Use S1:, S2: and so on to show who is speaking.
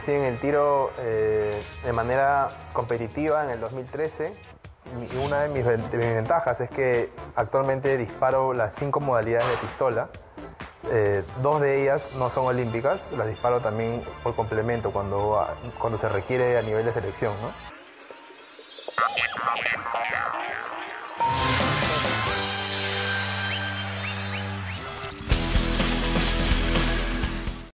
S1: Sí, en el tiro de manera competitiva en el 2013. Y una de mis ventajas es que actualmente disparo las 5 modalidades de pistola. 2 de ellas no son olímpicas, las disparo también por complemento cuando se requiere a nivel de selección, ¿no?